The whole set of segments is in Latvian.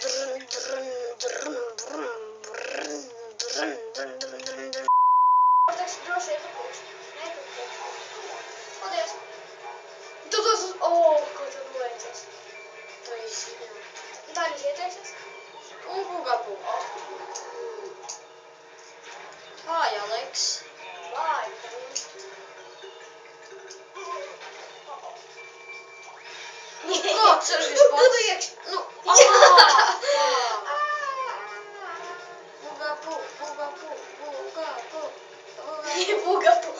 Tas droši iepakaļ. Paldies. Tu tos uz... ko tu nolaicies? To viss, jā. Tā viņš ieteicies? Un bugabu. Vai, Aleks? Vai. Kāds ir šis pats? Tu iekš. Nu, bugabu. Bugabu.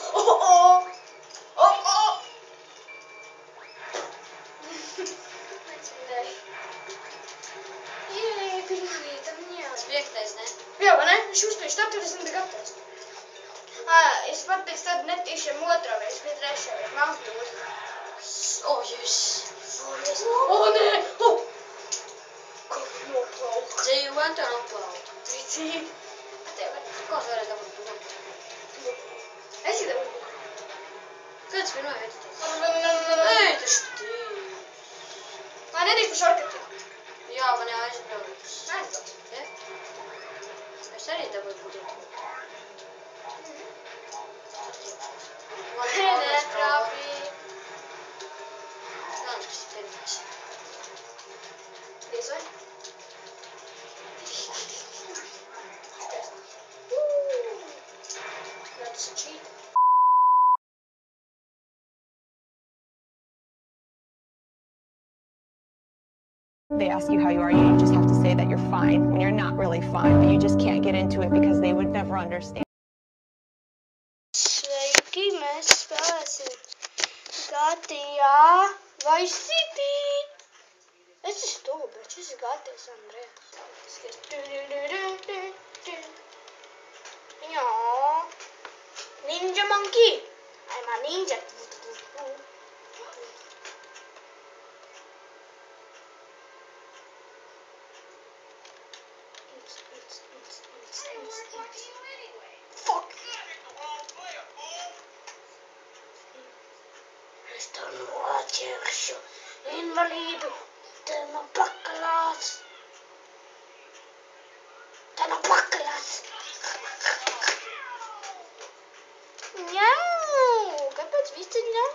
Jej, pirmā vieta, jā. Tas 5, ne? Jā, vai ne? Viņš uzspēj 40 gatavs. Es pateicu, tad netīšiem otrā veids, bet trešā veids. Māks bija otrā. O, jēs. O, nē! Kā noplaukt? Dzīvot un noplaukt. Tricīgi. Kāds varēja dabūt bugabu? Es jau dabūt. Kāds pirmā vieta? Ei, tas šitī. Vai nedrīkst pa šorkatiem? Jā, man jāaizbrauc. Aizbrauc. Ja? Es arī dabūju bugabu. Nē, trāpī. Galvenais, kas ir pirmais. Diez vai? Tas ir čīt. They ask you how you are, you just have to say that you're fine when you're not really fine, but you just can't get into it because they would never understand. Sveiki, mēs spēlēsim GTA Vice City. Es esmu stulbēts, šis ir GTA San Andreas. Jā. Ninja Monkey. I'm a ninja. Fuck. Es tev noķeršu, invalīdu, tev nav pakaļās. Tev nav pakaļās. Ņau, kāpēc visi ņau?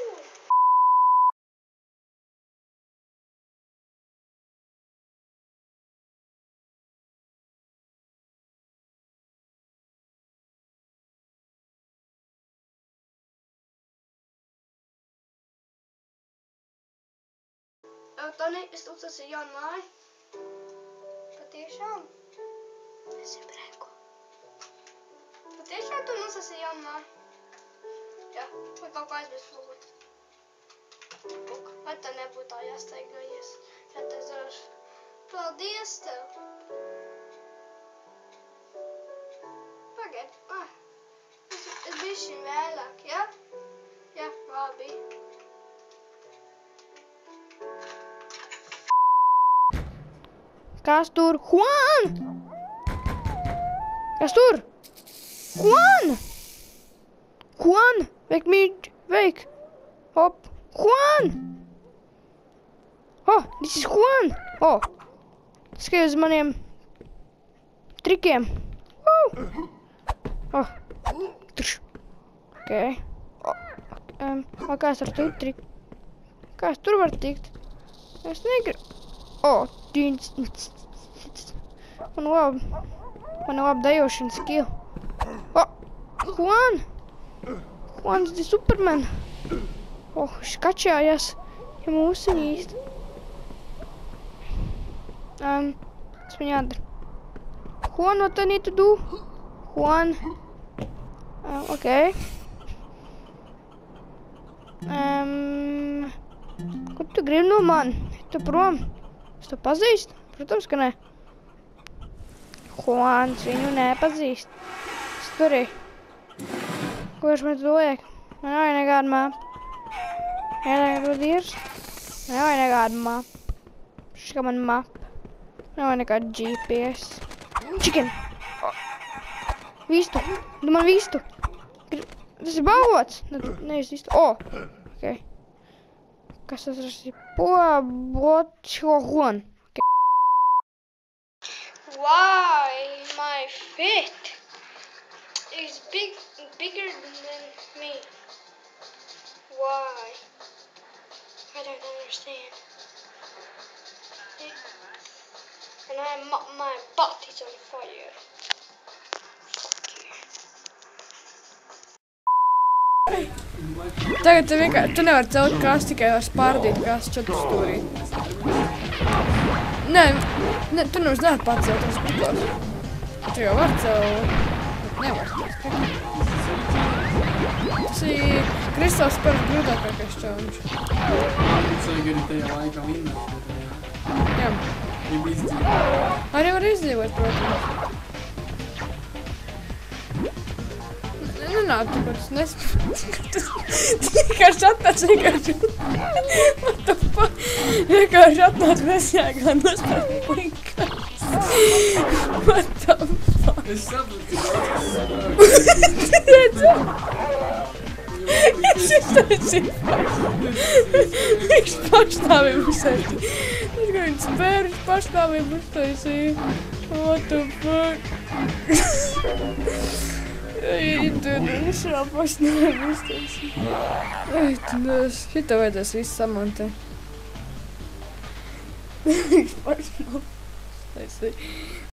Toni, es lūdzu, tas ir jauna māja. Patiešām? Es ir brēko. Patiešām tu mums tas ir jauna māja? Jā, vai kaut kā aizmirst lūgt. Vai tā nebūtu tā jāsteigājies? Jā, tā zaž. Paldies tev. Pagaid. Es bišķi vēlāk, jā? Jā, labi. Kas tur? Juan! Kas tur? Juan! Juan! Veik! Hop! Juan! Oh, this is Juan! Oh! Skai uz maniem trikiem. Oh! Trš! Ok. Kā es ar tu triku? Kā es tur var tikt? Es negribu. Oh! Man labi dejošanas skill. Oh! Juan! Juan's the Superman. Oh, viņš kačājās. Ja mūsiņi īsti. Kas man jādara? Juan, what I need to do? Juan. Okay. Ko tu gribi no man? Tu prom? Es to pazīstu? Protams, ka ne. Juans viņu nepazīst. Es turī. Ko viņš man tu liek? Man nav nekāda mapa. Nekāda ir. Man nav nekāda mapa. Šis kā man mapa. Nav nekāda GPS. Chicken! Vistu! Tu man vistu! Tas ir balots! Nevis vistu. O! Ok. Kas tas ir? Blot šo hon. Shit! It's bigger than me. Why? I don't understand. And my butt is on fire. Tagad tu nevar celt kasti, tikai var spārdīt kasti 4 stūrī. Nē, tu nemaz nevar pacelt uz kutos. Tu jau var celt, bet nevar celt. Tas ir Kristāls par grūtākais challenge. Vajag arī tajā laikā vinnēt. Jā. Gribu izdzīvot. Arī var izdzīvot, protams. Nenāk, tāpēc es nespēju. Tas vienkārši atnāc vienkārši. What the fuck? Vienkārši atnāc bezjēgā nospērt puikas. What the fuck? Es sapratu, Es iztaisīju. Viņš pašnāvību uztaisīja. Es kā viņš spēru, viņš pašnāvību uztaisīja. What the fuck? Viņš jau pašnāvību uztaisīja. Ai, tu nes. Šitā vajadzēs visu samontēt. Viņš pašnāvību uztaisīja.